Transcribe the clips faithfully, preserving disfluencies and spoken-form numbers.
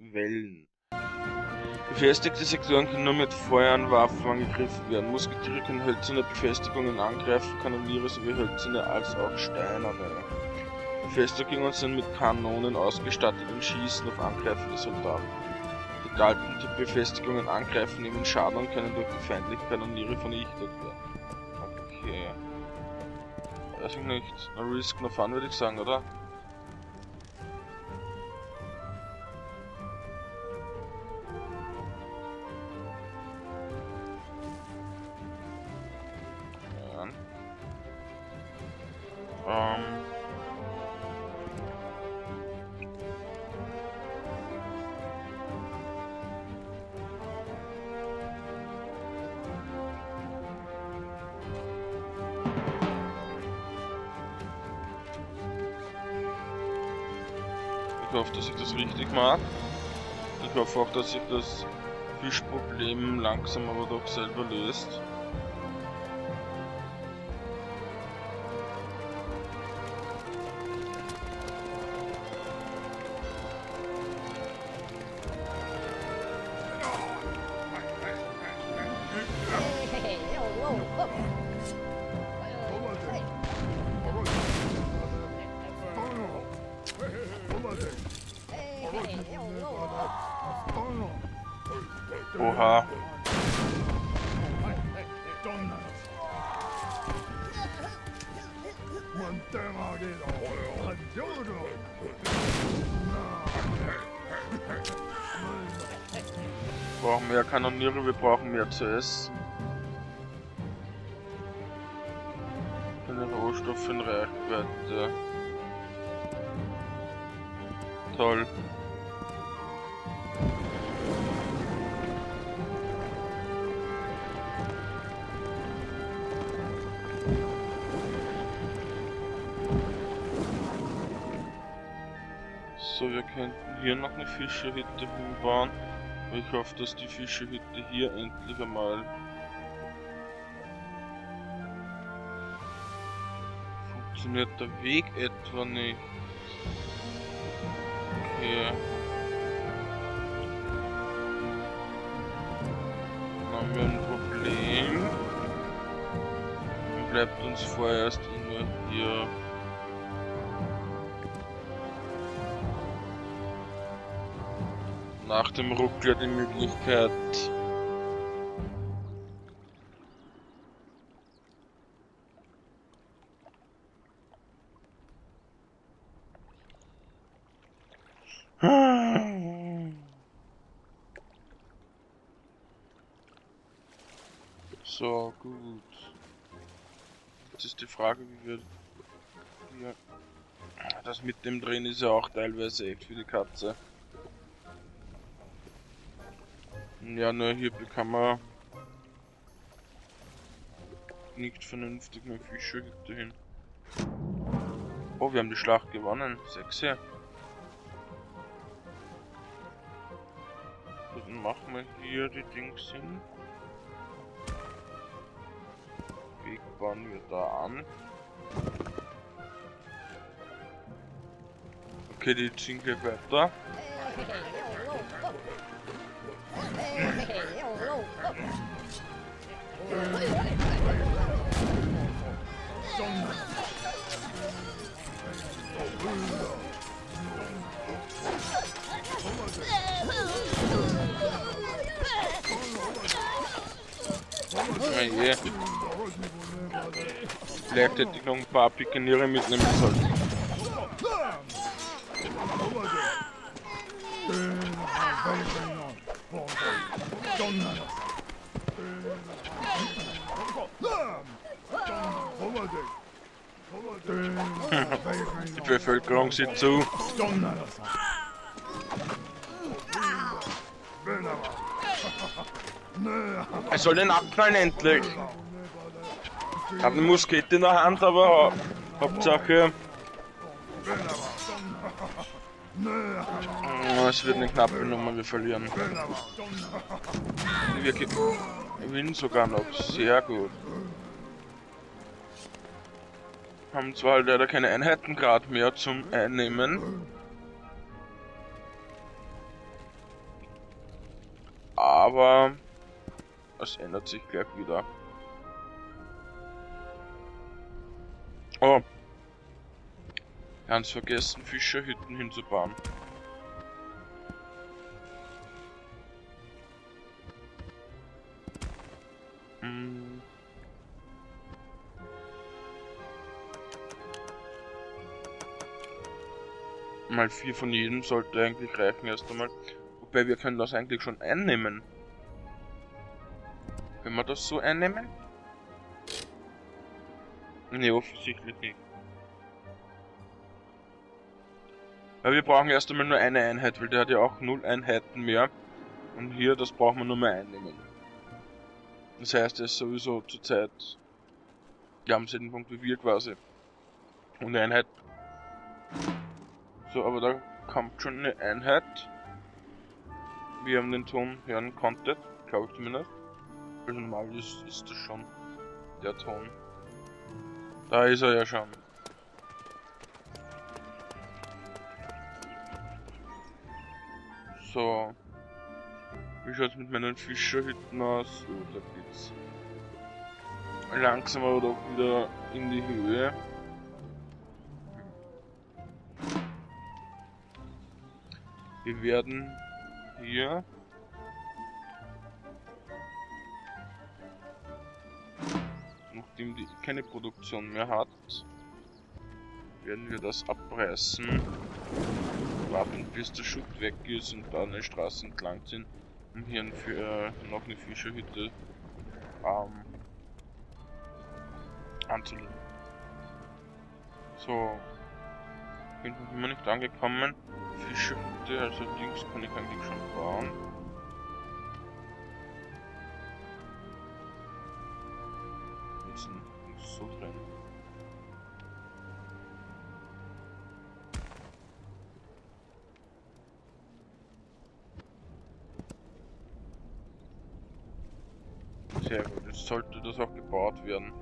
Wellen. Befestigte Sektoren können nur mit Feuernwaffen angegriffen werden. Musketiere können hölzerne Befestigungen angreifen, Kanoniere sowie hölzerne als auch steinerne. Befestigungen sind mit Kanonen ausgestattet und schießen auf angreifende Soldaten. Metallpunte Befestigungen angreifen, nehmen Schaden und können durch die feindlichen Kanoniere vernichtet werden. Okay. Weiß ich nicht. No risk, no fun, würde ich sagen, oder? Ja. Ähm. Ich hoffe, dass ich das richtig mache. Ich hoffe auch, dass sich das Fischproblem langsam aber doch selber löst. Oha. Wir brauchen mehr Kanoniere, wir brauchen mehr zu essen. Keine Rohstoffe in Reichweite. Toll. So, wir könnten hier noch eine Fischerhütte hinbauen. Ich hoffe, dass die Fischerhütte hier endlich einmal funktioniert. Der Weg etwa nicht. Okay. Dann haben wir ein Problem. Dann bleibt uns vorerst nur hier nach dem Ruckler die Möglichkeit, so gut. Jetzt ist die Frage, wie wir hier, das mit dem Drehen ist ja auch teilweise echt für die Katze. Ja, nur hier kann man nicht vernünftig eine Fischerhütte hin. Oh, wir haben die Schlacht gewonnen. Sechs. Dann machen wir hier die Dings hin. Weg bauen wir da an. Okay, die ziehen gleich weiter. Oh je. Vielleicht hätte ich noch ein paar Pikeniere mitnehmen sollen. Die Bevölkerung sieht zu. Er soll den abknallen endlich. Ich habe eine Muskete in der Hand, aber Hauptsache es wird eine knappe Nummer, wir verlieren. Wir gewinnen sogar noch, sehr gut. Haben zwar halt leider keine Einheiten gerade mehr zum Einnehmen. Aber es ändert sich gleich wieder. Oh, ganz vergessen, Fischerhütten hinzubauen. Hm. Mal vier von jedem sollte eigentlich reichen erst einmal. Wobei wir können das eigentlich schon einnehmen. Können wir das so einnehmen? Ne, offensichtlich nicht. Weil wir brauchen erst einmal nur eine Einheit, weil der hat ja auch null Einheiten mehr. Und hier, das brauchen wir nur mehr einnehmen. Das heißt, er ist sowieso zurzeit, ja, am selben Punkt wie wir quasi. Und eine Einheit. So, aber da kommt schon eine Einheit. Wir haben den Ton hören konntet, glaube ich zumindest. Also normal ist, ist das schon der Ton. Da ist er ja schon. So. Wie schaut es mit meinen Fischerhütten aus? Oh, da geht's langsam aber doch wieder in die Höhe. Wir werden hier nachdem die keine Produktion mehr hat, werden wir das abreißen, warten bis der Schutt weg ist und dann eine Straße entlang ziehen, um hier für noch eine Fischerhütte ähm, anzulegen. So, bin noch immer nicht angekommen. Fischerhütte, also Dings kann ich eigentlich schon bauen. Jetzt nicht so drin. Sehr gut, jetzt sollte das auch gebaut werden.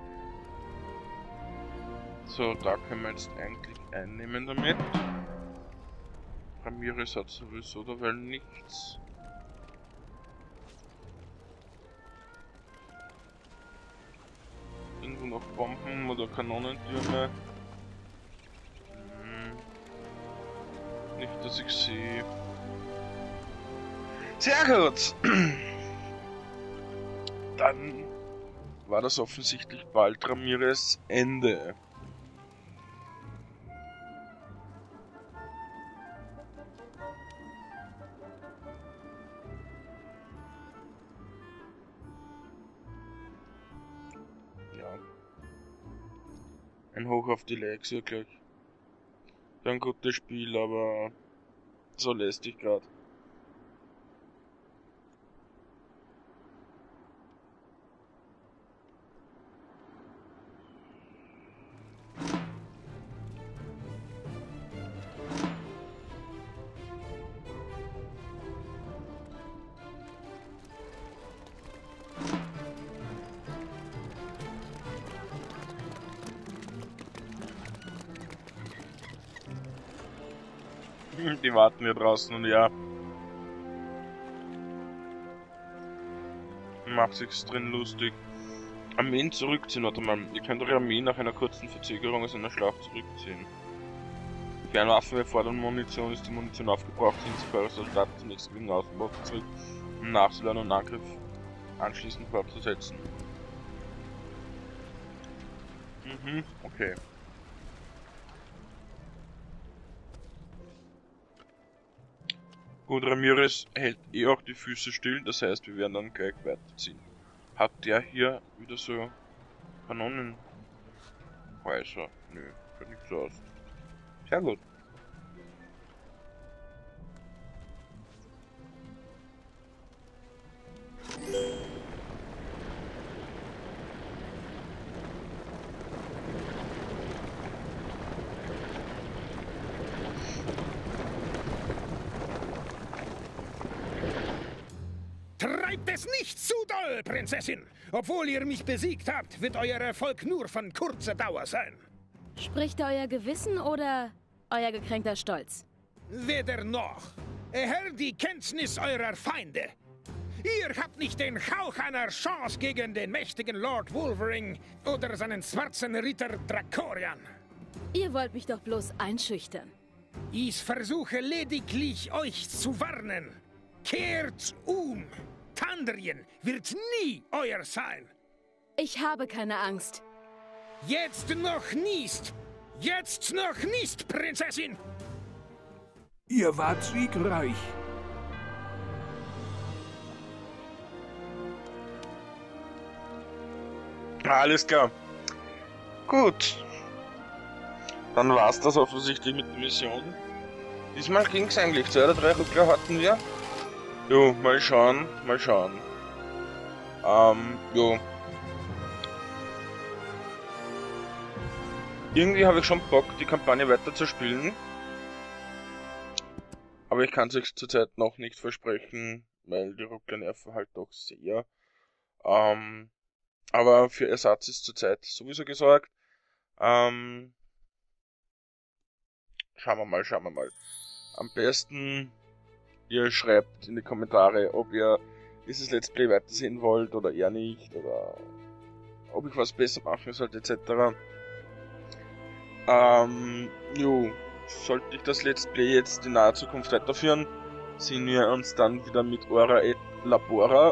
So, da können wir jetzt eigentlich einnehmen damit. Ramirez hat sowieso dabei nichts. Irgendwo noch Bomben oder Kanonentürme. Hm. Nicht, dass ich sehe. Sehr gut! Dann war das offensichtlich bald Ramirez Ende. Ja. Ein Hoch auf die Likes wirklich. Ein gutes Spiel, aber so lästig gerade. Die warten hier draußen und ja. Macht sich's drin lustig. Armeen zurückziehen, warte mal. Ihr könnt eure Armee nach einer kurzen Verzögerung aus einer Schlacht zurückziehen. Fernwaffen erfordern Munition, ist die Munition aufgebraucht, sind sie für Soldaten zunächst gegen Außenbau zurück, um nachzuladen und Angriff anschließend fortzusetzen. Mhm, okay. Gut, Ramirez hält eh auch die Füße still, das heißt, wir werden dann gleich weiterziehen. Hat der hier wieder so Kanonenhäuser? Nö, schaut nicht so aus. Sehr gut. Treibt es nicht zu doll, Prinzessin! Obwohl ihr mich besiegt habt, wird euer Erfolg nur von kurzer Dauer sein. Spricht euer Gewissen oder euer gekränkter Stolz? Weder noch. Erhält die Kenntnis eurer Feinde. Ihr habt nicht den Hauch einer Chance gegen den mächtigen Lord Wolverine oder seinen schwarzen Ritter Drakorian. Ihr wollt mich doch bloß einschüchtern. Ich versuche lediglich, euch zu warnen. Kehrt um. Tandrien wird nie euer sein. Ich habe keine Angst. Jetzt noch nicht. Jetzt noch nicht, Prinzessin. Ihr wart siegreich. Alles klar. Gut. Dann war's das offensichtlich mit der Mission. Diesmal ging's eigentlich. Zwei oder drei Rückler hatten wir. Jo, mal schauen, mal schauen. Ähm, jo. Irgendwie habe ich schon Bock, die Kampagne weiter zu spielen. Aber ich kann es euch zurzeit noch nicht versprechen, weil die Ruckler nerven halt doch sehr. Ähm, aber für Ersatz ist zurzeit sowieso gesorgt. Ähm, schauen wir mal, schauen wir mal. Am besten, ihr schreibt in die Kommentare, ob ihr dieses Let's Play weitersehen wollt oder eher nicht, oder ob ich was besser machen sollte, et cetera. Ähm, jo, sollte ich das Let's Play jetzt in naher Zukunft weiterführen, sehen wir uns dann wieder mit Ora et Labora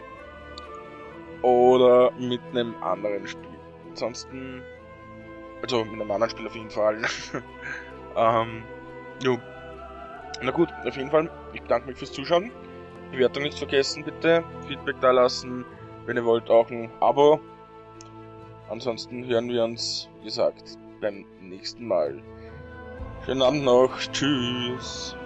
oder mit einem anderen Spiel. Ansonsten, also mit einem anderen Spiel auf jeden Fall. ähm, jo. Na gut, auf jeden Fall, ich bedanke mich fürs Zuschauen. Die Bewertung nicht vergessen, bitte. Feedback da lassen. Wenn ihr wollt, auch ein Abo. Ansonsten hören wir uns, wie gesagt, beim nächsten Mal. Schönen Abend noch. Tschüss.